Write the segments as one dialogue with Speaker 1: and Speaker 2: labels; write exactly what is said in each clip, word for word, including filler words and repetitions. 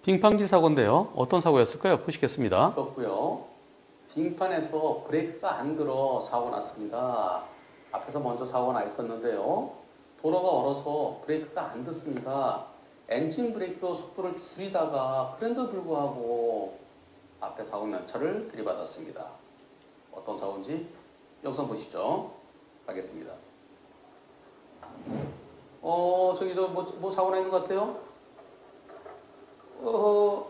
Speaker 1: 빙판길 사고인데요. 어떤 사고였을까요? 보시겠습니다.
Speaker 2: 있었고요. 빙판에서 브레이크가 안 들어 사고 났습니다. 앞에서 먼저 사고가 나 있었는데요. 도로가 얼어서 브레이크가 안 듣습니다. 엔진 브레이크로 속도를 줄이다가 그런데도 불구하고 앞에 사고 난 차를 들이받았습니다. 어떤 사고인지 영상 보시죠. 가겠습니다. 어 저기 저 뭐 뭐 사고 나 있는 것 같아요? 어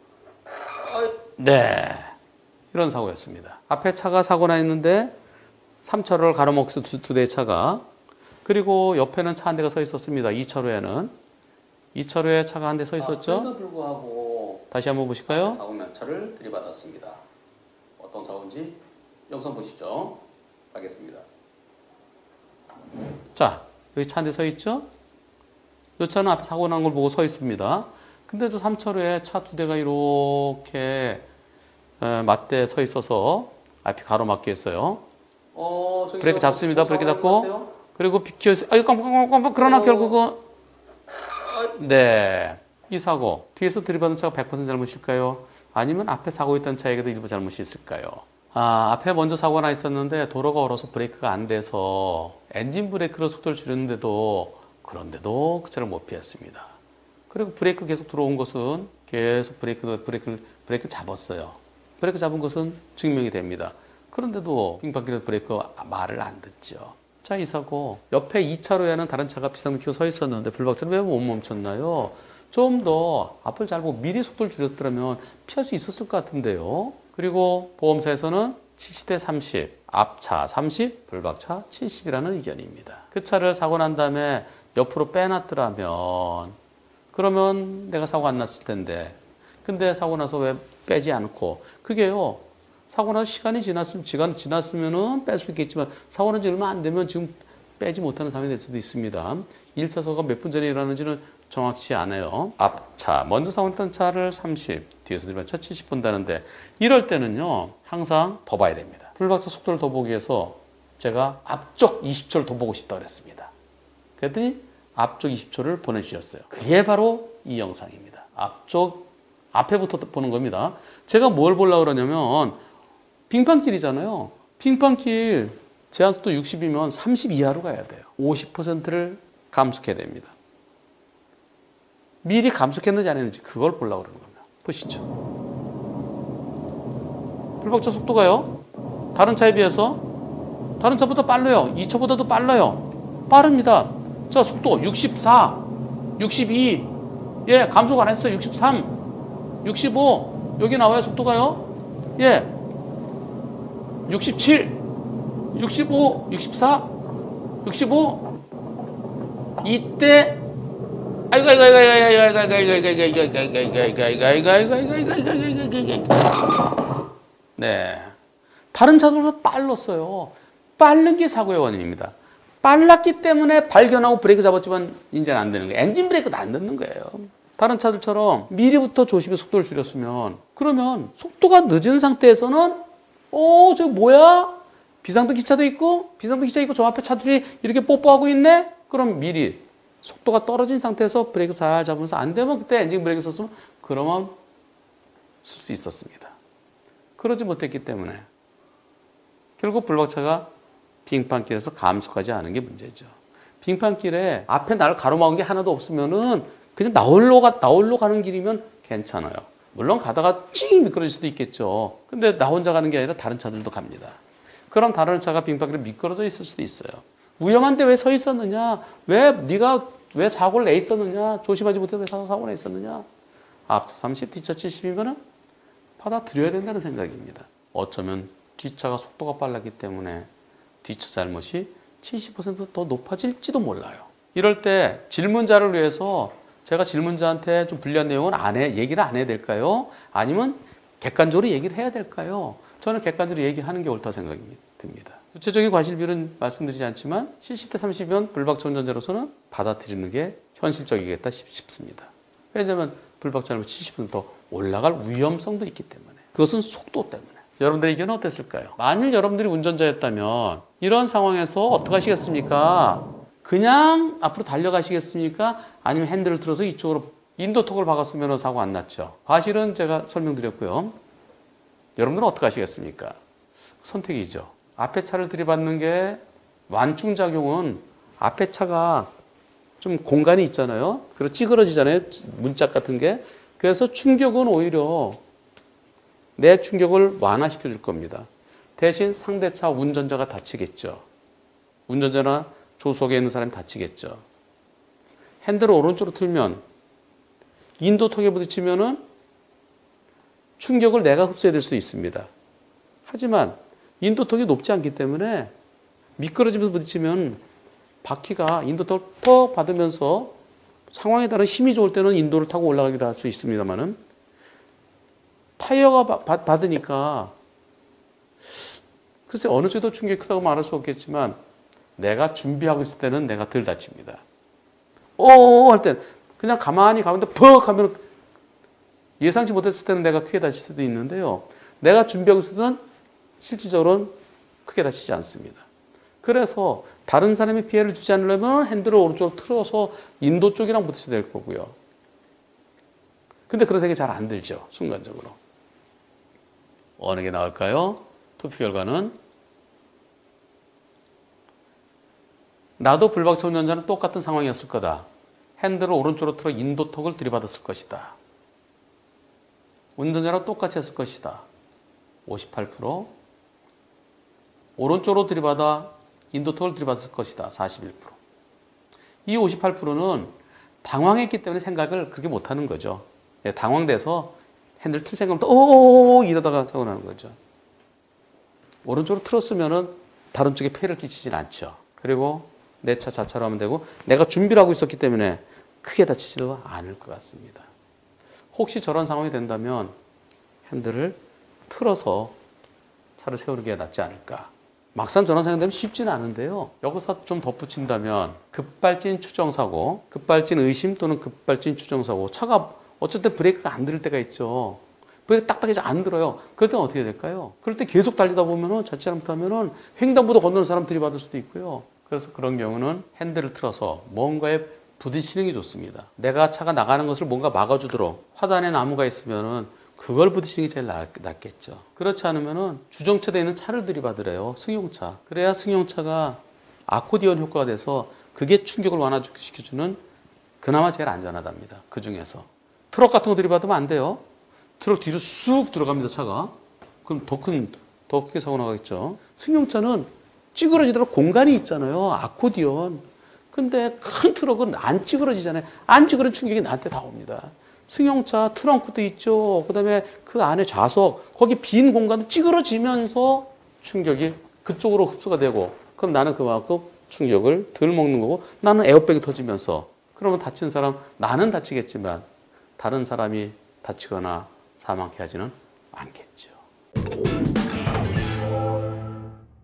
Speaker 1: 네. 이런 사고였습니다. 앞에 차가 사고 나 있는데 삼 차로를 가로막고 두, 두 대의 차가, 그리고 옆에는 차 한 대가 서 있었습니다. 이 차로에는 이 차로에 차가 한 대 서 있었죠.
Speaker 2: 아, 그런데도 불구하고
Speaker 1: 다시 한번 보실까요?
Speaker 2: 사고 난 차를 들이받았습니다. 어떤 사고인지 영상 보시죠. 가겠습니다.
Speaker 1: 자, 여기 차 한 대 서 있죠. 이 차는 앞에 사고 난 걸 보고 서 있습니다. 근데도 삼 차로에 차 두 대가 이렇게 맞대 서 있어서 앞이 가로막혀 있어요.
Speaker 2: 어, 저기
Speaker 1: 브레이크
Speaker 2: 저
Speaker 1: 잡습니다.
Speaker 2: 뭐
Speaker 1: 브레이크
Speaker 2: 사고 난것
Speaker 1: 잡고,
Speaker 2: 같아요?
Speaker 1: 그리고 비켜, 아유, 깜깜깜깜, 그러나
Speaker 2: 어.
Speaker 1: 결국은, 네. 이 사고, 뒤에서 들이받은 차가 백 퍼센트 잘못일까요? 아니면 앞에 사고 있던 차에게도 일부 잘못이 있을까요? 아, 앞에 먼저 사고가 나 있었는데 도로가 얼어서 브레이크가 안 돼서 엔진 브레이크로 속도를 줄였는데도, 그런데도 그 차를 못 피했습니다. 그리고 브레이크 계속 들어온 것은 계속 브레이크, 브레이크를, 브레이크 잡았어요. 브레이크 잡은 것은 증명이 됩니다. 그런데도 빙판길에서 브레이크 말을 안 듣죠. 자, 이 사고, 옆에 이 차로에는 다른 차가 비상등 켜고 서 있었는데 불박차는 왜 못 멈췄나요? 좀 더 앞을 잘 보고 미리 속도를 줄였더라면 피할 수 있었을 것 같은데요. 그리고 보험사에서는 칠십 대 삼십, 앞차 삼십, 불박차 칠십이라는 의견입니다. 그 차를 사고 난 다음에 옆으로 빼놨더라면, 그러면 내가 사고 안 났을 텐데, 근데 사고 나서 왜 빼지 않고, 그게요, 사고 나서 시간이 지났으면, 시간이 지났으면은 뺄 수 있겠지만, 사고 난 지 얼마 안 되면 지금 빼지 못하는 상황이 될 수도 있습니다. 일 차 사고가 몇 분 전에 일어나는지는 정확치 않아요. 앞차, 먼저 사고 났던 차를 삼십, 뒤에서 들이받은 차 칠십 본다는데, 이럴 때는요, 항상 더 봐야 됩니다. 불박차 속도를 더 보기 위해서 제가 앞쪽 이십 초를 더 보고 싶다고 그랬습니다. 그랬더니 앞쪽 이십 초를 보내주셨어요. 그게 바로 이 영상입니다. 앞쪽, 앞에부터 보는 겁니다. 제가 뭘 보려고 그러냐면, 빙판길이잖아요. 빙판길 제한속도 육십이면 삼십 이하로 가야 돼요. 오십 퍼센트를 감속해야 됩니다. 미리 감속했는지 안 했는지 그걸 보려고 그러는 겁니다. 보시죠. 불박차 속도가요, 다른 차에 비해서 다른 차보다 빨라요. 이 차보다도 빨라요. 빠릅니다. 자, 속도 육십사, 육십이, 예, 감속 안 했어요. 육십삼, 육십오, 여기 나와요. 속도가요, 예, 육십칠, 육십오, 육십사, 육십오. 이때 아이고 아이고 아이고 아이고 아이고 아이고 아이고 아이고 아이고 아이고 아이고 아이고 아이고 아이고 아이고 아이고. 네, 다른 차들보다 빨랐어요. 빠른 게 사고의 원인입니다. 빨랐기 때문에 발견하고 브레이크 잡았지만 이제는 안 되는 거예요. 엔진 브레이크도 안 듣는 거예요. 다른 차들처럼 미리부터 조심히 속도를 줄였으면, 그러면 속도가 늦은 상태에서는 어, 저 뭐야? 비상등 기차도 있고, 비상등 기차 있고, 저 앞에 차들이 이렇게 뽀뽀하고 있네? 그럼 미리 속도가 떨어진 상태에서 브레이크 잘 잡으면서 안 되면 그때 엔진 브레이크 썼으면 그러면 쓸 수 있었습니다. 그러지 못했기 때문에 결국 불박차가 빙판길에서 감속하지 않은 게 문제죠. 빙판길에 앞에 나를 가로막은 게 하나도 없으면은 그냥 나홀로 가, 나홀로 가는 길이면 괜찮아요. 물론 가다가 찡 미끄러질 수도 있겠죠. 근데 나 혼자 가는 게 아니라 다른 차들도 갑니다. 그럼 다른 차가 빙판길에 미끄러져 있을 수도 있어요. 위험한데 왜 서 있었느냐? 왜 네가 왜 사고를 내 있었느냐? 조심하지 못해서 왜 사고를 내 있었느냐? 앞차 삼십, 뒤차 칠십이면은 받아들여야 된다는 생각입니다. 어쩌면 뒷차가 속도가 빨랐기 때문에 뒷차 잘못이 칠십 퍼센트 더 높아질지도 몰라요. 이럴 때 질문자를 위해서 제가 질문자한테 좀 불리한 내용은 안 해, 얘기를 안 해야 될까요? 아니면 객관적으로 얘기를 해야 될까요? 저는 객관적으로 얘기하는 게 옳다고 생각이 듭니다. 구체적인 과실비율은 말씀드리지 않지만 칠십 대 삼십이면 불박차 운전자로서는 받아들이는 게 현실적이겠다 싶습니다. 왜냐하면 불박차는 칠십 퍼센트 더 올라갈 위험성도 있기 때문에. 그것은 속도 때문에. 여러분들의 의견은 어땠을까요? 만일 여러분들이 운전자였다면 이런 상황에서 어떻게 하시겠습니까? 그냥 앞으로 달려가시겠습니까? 아니면 핸들을 들어서 이쪽으로 인도턱을 박았으면 사고 안 났죠. 과실은 제가 설명드렸고요. 여러분들은 어떻게 하시겠습니까? 선택이죠. 앞에 차를 들이받는 게 완충작용은 앞에 차가 좀 공간이 있잖아요. 그리고 찌그러지잖아요. 문짝 같은 게. 그래서 충격은 오히려 내 충격을 완화시켜 줄 겁니다. 대신 상대차 운전자가 다치겠죠. 운전자나 조수석에 있는 사람이 다치겠죠. 핸들을 오른쪽으로 틀면 인도턱에 부딪히면은 충격을 내가 흡수해야 될 수 있습니다. 하지만 인도턱이 높지 않기 때문에 미끄러지면서 부딪히면 바퀴가 인도턱을 더 받으면서 상황에 따라 힘이 좋을 때는 인도를 타고 올라가기도 할 수 있습니다만은 타이어가 바, 받으니까 글쎄 어느 정도 충격이 크다고 말할 수 없겠지만 내가 준비하고 있을 때는 내가 덜 다칩니다. 오 할 땐 그냥 가만히 가는데 퍽 하면 예상치 못했을 때는 내가 크게 다칠 수도 있는데요. 내가 준비하고 있을 때는 실질적으로는 크게 다치지 않습니다. 그래서 다른 사람이 피해를 주지 않으려면 핸들을 오른쪽으로 틀어서 인도 쪽이랑 부딪혀야 될 거고요. 근데 그런 생각이 잘 안 들죠. 순간적으로. 어느 게 나을까요? 투표 결과는 나도 불박차 운전자는 똑같은 상황이었을 거다. 핸들을 오른쪽으로 틀어 인도턱을 들이받았을 것이다. 운전자랑 똑같이 했을 것이다. 오십팔 퍼센트. 오른쪽으로 들이받아 인도턱을 들이받았을 것이다. 사십일 퍼센트. 이 오십팔 퍼센트는 당황했기 때문에 생각을 그렇게 못하는 거죠. 당황돼서 핸들 틀 생각부터 오 이러다가 사고 나는 거죠. 오른쪽으로 틀었으면은 다른 쪽에 폐해를 끼치진 않죠. 그리고 내 차 자차로 하면 되고 내가 준비를 하고 있었기 때문에 크게 다치지도 않을 것 같습니다. 혹시 저런 상황이 된다면 핸들을 틀어서 차를 세우는 게 낫지 않을까. 막상 저런 상황이 되면 쉽지는 않은데요. 여기서 좀 덧붙인다면 급발진 추정사고, 급발진 의심 또는 급발진 추정사고, 차가 어쨌든 브레이크가 안 들 때가 있죠. 브레이크 딱딱해서 안 들어요. 그럴 때는 어떻게 될까요? 그럴 때 계속 달리다 보면은 자칫 잘못하면은 횡단보도 건너는 사람 들이받을 수도 있고요. 그래서 그런 경우는 핸들을 틀어서 뭔가에 부딪히는 게 좋습니다. 내가 차가 나가는 것을 뭔가 막아주도록 화단에 나무가 있으면은 그걸 부딪히는 게 제일 낫겠죠. 그렇지 않으면은 주정차되어 있는 차를 들이받으래요. 승용차. 그래야 승용차가 아코디언 효과가 돼서 그게 충격을 완화시켜주는 그나마 제일 안전하답니다. 그 중에서. 트럭 같은 거 들이받으면 안 돼요. 트럭 뒤로 쑥 들어갑니다, 차가. 그럼 더 큰, 더 크게 사고 나가겠죠. 승용차는 찌그러지도록 공간이 있잖아요. 아코디언. 근데 큰 트럭은 안 찌그러지잖아요. 안 찌그러진 충격이 나한테 다 옵니다. 승용차 트렁크도 있죠. 그 다음에 그 안에 좌석, 거기 빈 공간도 찌그러지면서 충격이 그쪽으로 흡수가 되고, 그럼 나는 그만큼 충격을 덜 먹는 거고, 나는 에어백이 터지면서, 그러면 다친 사람, 나는 다치겠지만, 다른 사람이 다치거나 사망케 하지는 않겠죠.